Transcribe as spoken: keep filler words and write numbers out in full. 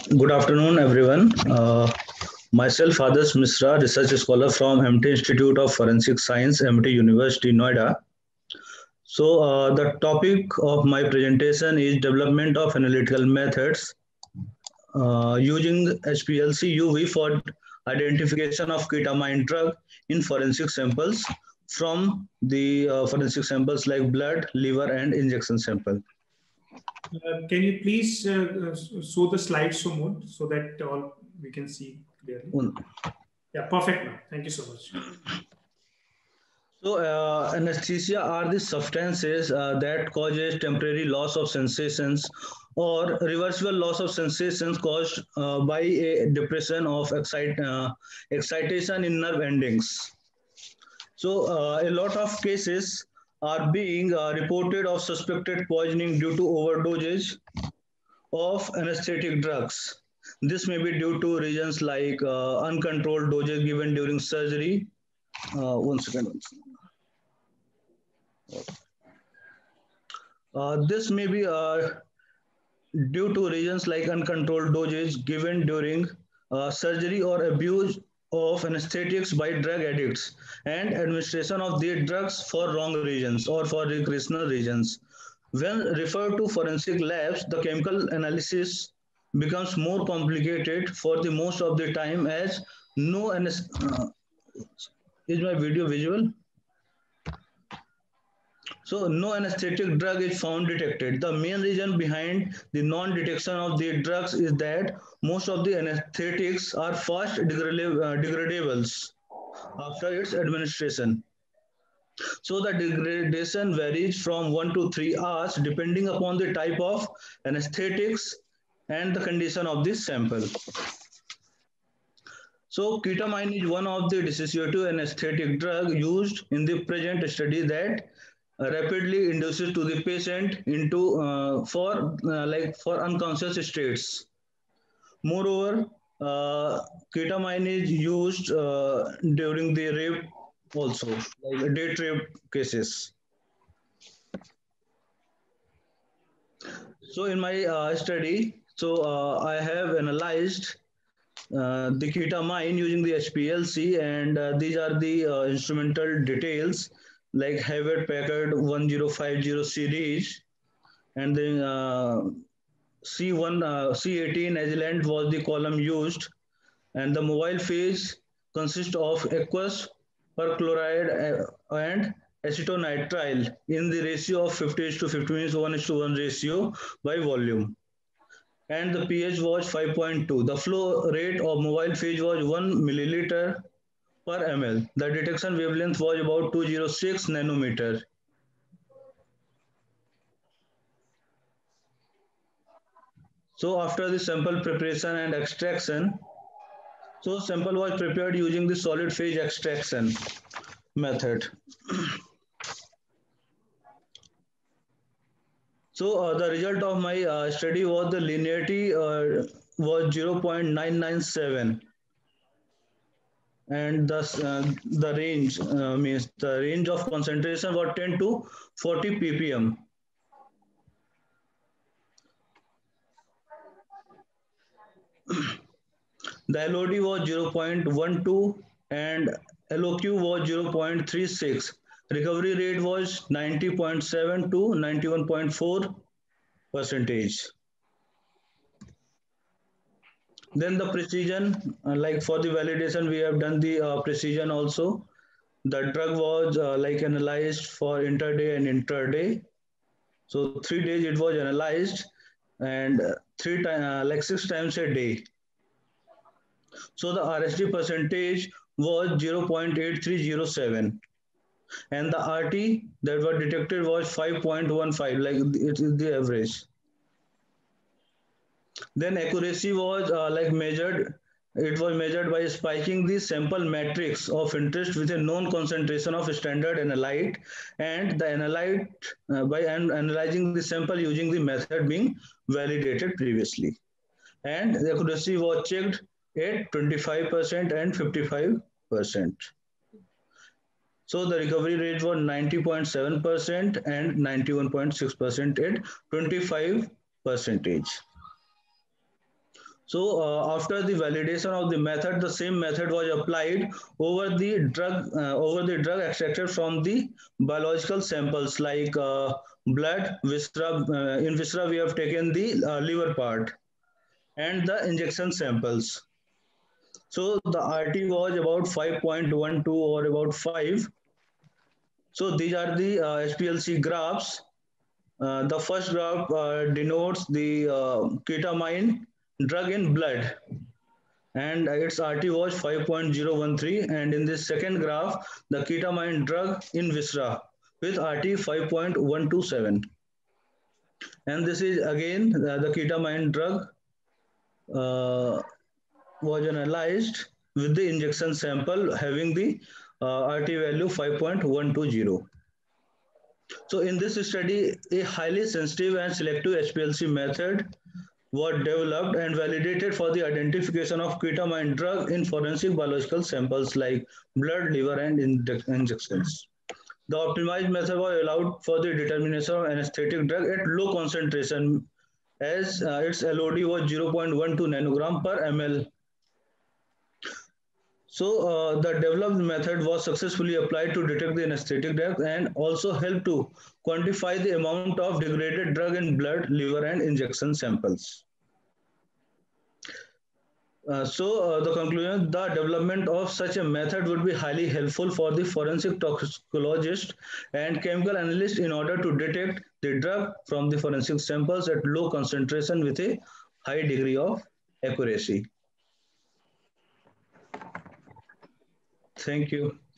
Good afternoon, everyone. Uh, myself, Adarsh Misra, research scholar from M T Institute of Forensic Science, M T University, Noida. So, uh, the topic of my presentation is development of analytical methods uh, using H P L C U V for identification of ketamine drug in forensic samples from the uh, forensic samples like blood, liver, and injection sample. Uh, can you please uh, uh, show the slides so more so that all we can see clearly? Yeah, perfect now. Thank you so much. So, uh, anesthesia are the substances uh, that causes temporary loss of sensations or reversible loss of sensations caused uh, by a depression of excite, uh, excitation in nerve endings. So, uh, a lot of cases are being uh, reported of suspected poisoning due to overdosage of anesthetic drugs. This may be due to reasons like uh, uncontrolled doses given during surgery. Uh, one second. One second. Uh, this may be uh, due to reasons like uncontrolled dosage given during uh, surgery or abuse of anesthetics by drug addicts and administration of these drugs for wrong reasons or for recreational reasons. When referred to forensic labs, the chemical analysis becomes more complicated for the most of the time as no uh, is my video visual? So no anesthetic drug is found detected. The main reason behind the non-detection of the drugs is that most of the anesthetics are fast degradables after its administration. So the degradation varies from one to three hours depending upon the type of anesthetics and the condition of the sample. So ketamine is one of the dissociative anesthetic drug used in the present study that uh, rapidly induces to the patient into uh, for uh, like for unconscious states. Moreover, uh, ketamine is used uh, during the rape also, like date rape cases. So in my uh, study, so uh, I have analyzed uh, the ketamine using the H P L C, and uh, these are the uh, instrumental details like Hewlett Packard one zero five zero series, and then uh, C one uh, C eighteen Agilent was the column used, and the mobile phase consists of aqueous perchloride uh, and acetonitrile in the ratio of fifty to fifty means one is to one ratio by volume, and the pH was five point two. The flow rate of mobile phase was one milliliter per ml. The detection wavelength was about two hundred six nanometer. So after the sample preparation and extraction, so sample was prepared using the solid phase extraction method. So uh, the result of my uh, study was the linearity uh, was zero point nine nine seven, and thus uh, the range uh, means the range of concentration was ten to forty ppm. The L O D was zero point one two and L O Q was zero point three six. Recovery rate was ninety point seven to ninety-one point four percentage. Then the precision, uh, like for the validation, we have done the uh, precision also. The drug was uh, like analyzed for interday and intraday. So three days it was analyzed, and uh, three times, uh, like six times a day. So the R S D percentage was zero point eight three zero seven, and the R T that was detected was five point one five, like it is the average. Then accuracy was uh, like measured. It was measured by spiking the sample matrix of interest with a known concentration of standard analyte, and the analyte uh, by an analyzing the sample using the method being validated previously. And the accuracy was checked at twenty-five percent and fifty-five percent. So the recovery rate was ninety point seven percent and ninety-one point six percent at twenty-five percentage. So uh, after the validation of the method, the same method was applied over the drug uh, over the drug extracted from the biological samples like uh, blood, viscera. Uh, in viscera, we have taken the uh, liver part and the injection samples. So the R T was about five point one two or about five. So these are the uh, H P L C graphs. Uh, the first graph uh, denotes the uh, ketamine drug in blood, and its R T was five point zero one three. And in this second graph, the ketamine drug in viscera with R T five point one two seven. And this is again uh, the ketamine drug uh, was analyzed with the injection sample having the uh, R T value five point one two zero. So in this study, a highly sensitive and selective H P L C method was developed and validated for the identification of ketamine drug in forensic biological samples like blood, liver, and injections. The optimized method was allowed for the determination of anesthetic drug at low concentration, as uh, its L O D was zero point one two nanogram per ml. So uh, the developed method was successfully applied to detect the anesthetic drug and also helped to quantify the amount of degraded drug in blood, liver, and injection samples. Uh, so uh, the conclusion, the development of such a method would be highly helpful for the forensic toxicologist and chemical analyst in order to detect the drug from the forensic samples at low concentration with a high degree of accuracy. Thank you.